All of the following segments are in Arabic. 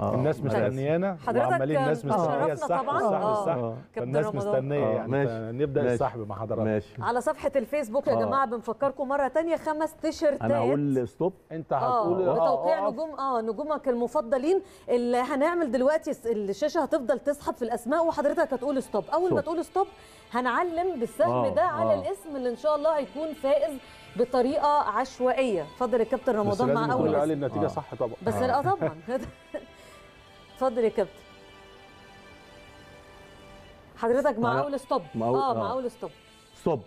الناس مستنيانا وعمالين الناس مستنيه السحب السحب فالناس مستنيه يعني نبدا السحب مع حضرتك. ماشي. على صفحه الفيسبوك يا جماعه بنفكركم مره ثانيه 5 تيشيرتات. انا اقول ستوب، انت هتقول بتوقيع نجومك المفضلين. اللي هنعمل دلوقتي الشاشه هتفضل تسحب في الاسماء وحضرتك هتقول ستوب. اول ما تقول ستوب هنعلم بالسهم ده على الاسم اللي ان شاء الله هيكون فائز بطريقه عشوائيه. اتفضل يا كابتن رمضان مع اول اسم. قال النتيجه صح طبعا. بس طبعا. اتفضل يا كابتن. حضرتك مع اول ستوب. مع اول ستوب. ستوب.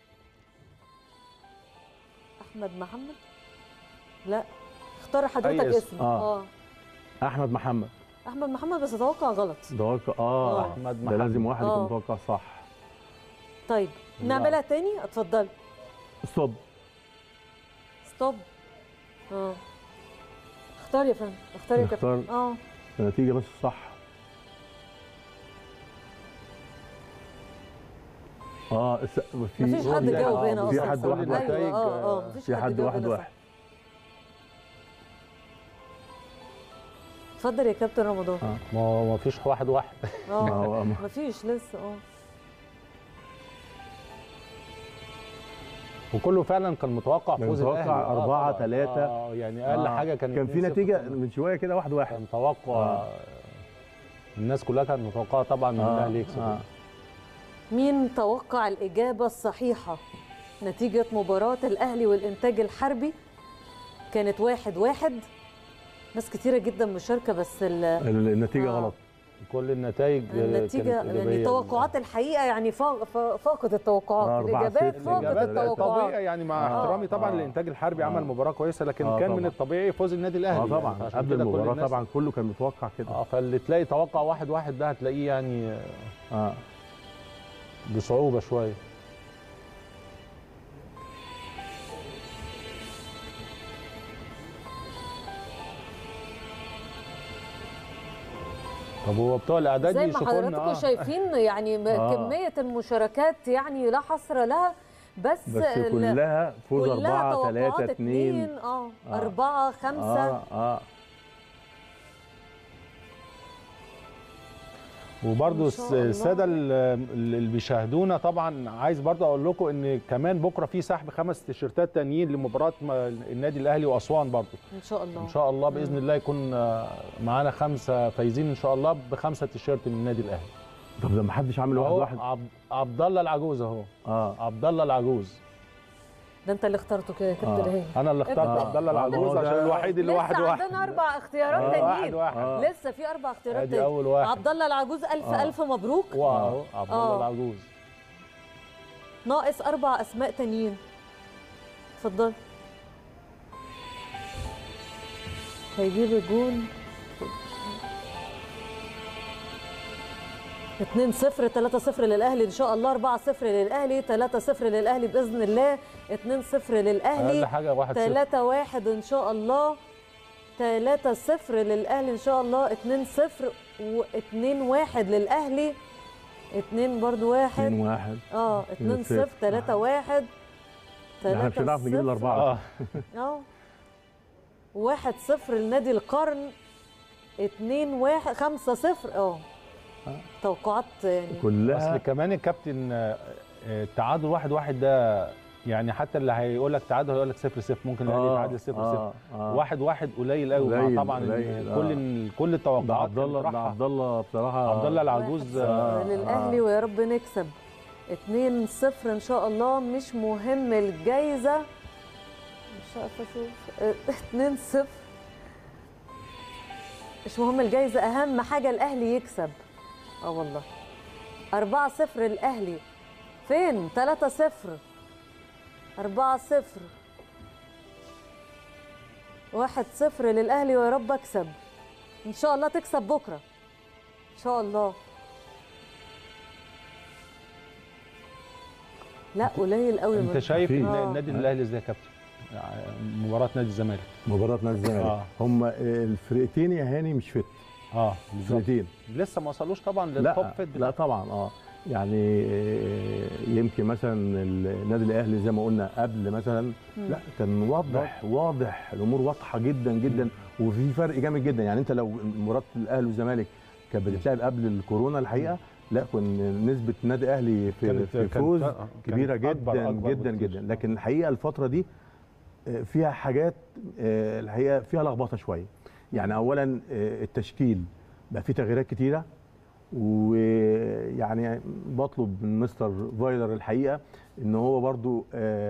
احمد محمد. لا اختار حضرتك اسم. احمد محمد. احمد محمد بس اتوقع غلط. احمد محمد ده لازم واحد يكون متوقع صح. طيب نعملها تاني. اتفضل. ستوب. ستوب. اختار يا فندم. اختار يا كابتن. النتيجه بس صح. مفيش حد جاوب هنا اصلا. في حد واحد واحد. في حد واحد. اتفضل يا كابتن رمضان. ما فيش واحد واحد. مفيش لسه. وكله فعلا كان متوقع فوز الاهلي. متوقع 4-3. يعني اقل حاجه كان في نتيجه من شويه كده 1-1. كان توقع. الناس كلها كانت متوقعه طبعا ان الاهلي يكسب. مين توقع الاجابه الصحيحه؟ نتيجه مباراه الاهلي والانتاج الحربي كانت 1-1. ناس كتيره جدا مشاركه بس النتيجه غلط. كل النتائج يعني التوقعات الحقيقه يعني فاقت التوقعات. الاجابات فاقت التوقعات. طبيعي يعني مع احترامي طبعا الانتاج الحربي عمل مباراه كويسه لكن كان من الطبيعي فوز النادي الاهلي. طبعا يعني قبل المباراه طبعا كله كان متوقع كده. فاللي تلاقي توقع 1-1 ده هتلاقيه يعني بصعوبه شويه. طب هو بتوع الاعداد زي ما حضراتكم شايفين يعني كميه المشاركات يعني لا حصر لها. بس كلها فوز 4-3-2 4-5. وبرضو الساده اللي بيشاهدونا طبعا عايز برضو اقول لكم ان كمان بكره في سحب 5 تيشيرتات تانيين لمباراه النادي الاهلي واسوان برضو ان شاء الله. ان شاء الله باذن الله يكون معانا 5 فايزين ان شاء الله ب5 تيشيرت من النادي الاهلي. طب ده ما حدش عامل 1-1. عبد الله العجوز اهو. عبد الله العجوز. ده انت اللي اخترته كده يا كابتن. انا اللي اخترت عبد الله العجوز عشان الوحيد اللي 1-1. لسه عندنا 4 اختيارات تانيين. لسه في 4 اختيارات تانيين. اول واحد عبد الله العجوز. الف مبروك. واو عبد الله العجوز. ناقص 4 اسماء تانيين. اتفضل. هيجيب الجون 2-0 3-0 للاهلي ان شاء الله. 4-0 للاهلي 3-0 للاهلي باذن الله. 2-0 للاهلي اقل حاجه 1-0 3-1 ان شاء الله. 3-0 للاهلي ان شاء الله. 2-0 و2-1 للاهلي. 2 برضو 1 2-0 3-1 احنا مش هنعرف نجيب الاربعه. 1-0 لنادي القرن. 2-1 5-0. توقعات يعني كلها. اصل كمان الكابتن التعادل 1-1 ده يعني حتى اللي هيقول لك تعادل هيقول لك 0-0 ممكن الاهلي يتعادل 0-0. 1-1 قليل قوي طبعا. كل التوقعات. عبد الله بصراحه. عبد الله العجوز للاهلي ويا رب نكسب. 2-0 ان شاء الله. مش مهم الجايزه. مش عارفه اشوف. 2-0 مش مهم الجايزه. اهم حاجه الاهلي يكسب. والله 4-0 الاهلي. فين 3-0 4-0 1-0 للاهلي ويا رب اكسب ان شاء الله. تكسب بكره ان شاء الله. لا قليل قوي. انت شايف النادي الاهلي ازاي يا كابتن؟ مباراه نادي الزمالك. هم الفرقتين يا هاني مش فت. الفرقتين لسه ما وصلوش طبعا للتوب فت. لا طبعا يعني يمكن مثلا النادي الاهلي زي ما قلنا قبل مثلا لا كان واضح الامور واضحه جدا جدا، وفي فرق جامد جدا. يعني انت لو مباراه الاهلي والزمالك كانت بتتلعب قبل الكورونا الحقيقه لا كان نسبه النادي الاهلي في فوز كبيره جدا جدا جدا، لكن الحقيقه الفتره دي فيها حاجات الحقيقه فيها لخبطه شويه. يعني اولا التشكيل بقى فيه تغييرات كتيره، ويعني بطلب من مستر فايلر الحقيقه ان هو برضو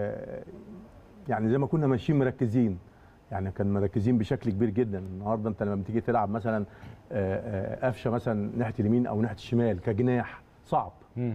يعني زي ما كنا ماشيين مركزين، يعني كان مركزين بشكل كبير جدا. النهارده انت لما بتيجي تلعب مثلا قفشه مثلا ناحيه اليمين او ناحيه الشمال كجناح صعب،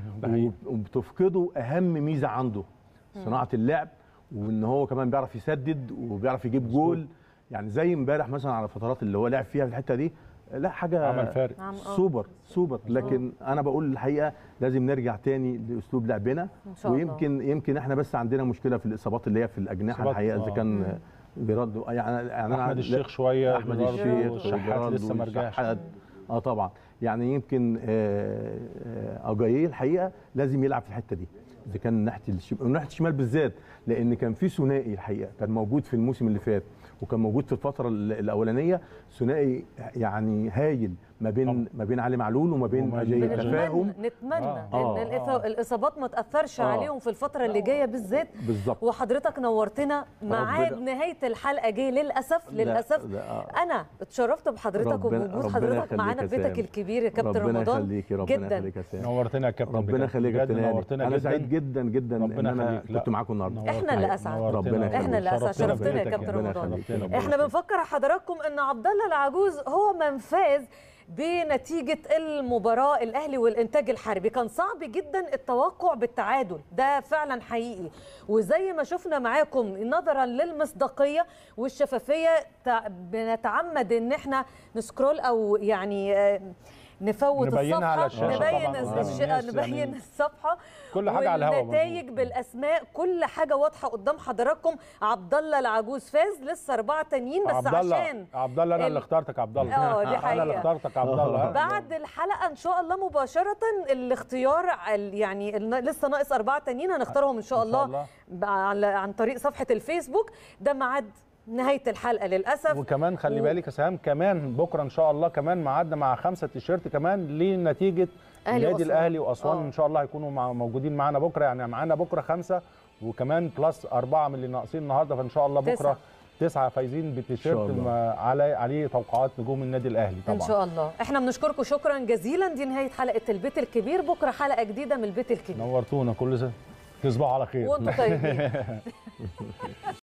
وبتفقده اهم ميزه عنده صناعه اللعب، وان هو كمان بيعرف يسدد وبيعرف يجيب جول. يعني زي امبارح مثلا على الفترات اللي هو لعب فيها في الحته دي لا حاجه عمل فارق سوبر. لكن انا بقول الحقيقه لازم نرجع تاني لاسلوب لعبنا، ويمكن احنا بس عندنا مشكله في الاصابات اللي هي في الاجنحه الحقيقه اذا كان بيرد يعني احمد الشيخ شويه، احمد الشيخ شحات لسه ما رجعش طبعا. يعني يمكن اجاييه الحقيقه لازم يلعب في الحته دي اذا كان ناحيه الشمال بالذات، لان كان في ثنائي الحقيقه كان موجود في الموسم اللي فات وكان موجود في الفتره الاولانيه، ثنائي يعني هايل ما بين علي معلول وما بين اجاييه. تفاهم نتمنى ان الاصابات ما تاثرش عليهم في الفتره اللي جايه بالذات. بالظبط. وحضرتك نورتنا. ميعاد نهايه الحلقه جه للاسف. انا اتشرفت بحضرتك وبوجود حضرتك معانا في بيتك الكبير يا كابتن رمضان. ربنا يخليك يا سام. نورتنا يا كابتن. ربنا يخليك يا كابتن. انا سعيد جدا جدا ان انا كنت معاكم النهارده. احنا اللي اسعد. احنا اللي اسعد. شرفتنا يا كابتن رمضان. احنا بنفكر حضراتكم ان عبد الله العجوز هو من فاز بنتيجة المباراة الأهلي والإنتاج الحربي. كان صعب جدا التوقع بالتعادل ده فعلا حقيقي، وزي ما شفنا معاكم نظرا للمصداقية والشفافية بنتعمد ان احنا نسكرول او يعني نفوت الصفحه، نبين الصفحه كل حاجه على الهواء، والنتائج بالاسماء، كل حاجه واضحه قدام حضراتكم. عبد الله العجوز فاز، لسه 4 تانيين بس. عشان عبد الله انا اللي اخترتك عبد الله. دي حقيقه انا اللي اخترتك عبد الله. بعد الحلقه ان شاء الله مباشره الاختيار، يعني لسه ناقص 4 تانيين هنختارهم ان شاء الله عن طريق صفحه الفيسبوك. ده ميعاد نهايه الحلقه للاسف. وكمان خلي بالك يا سهام، كمان بكره ان شاء الله كمان ميعادنا مع 5 تيشيرت كمان لنتيجه النادي الاهلي واسوان. ان شاء الله هيكونوا موجودين معانا بكره، يعني معانا بكره 5 وكمان بلس 4 من اللي ناقصين النهارده، فان شاء الله بكره 9 فايزين بتيشيرت عليه توقعات نجوم النادي الاهلي طبعا ان شاء الله. احنا بنشكركم شكرا جزيلا. دي نهايه حلقه البيت الكبير، بكره حلقه جديده من البيت الكبير. نورتونا. كل سنه تصبحوا على خير وانتم طيبين.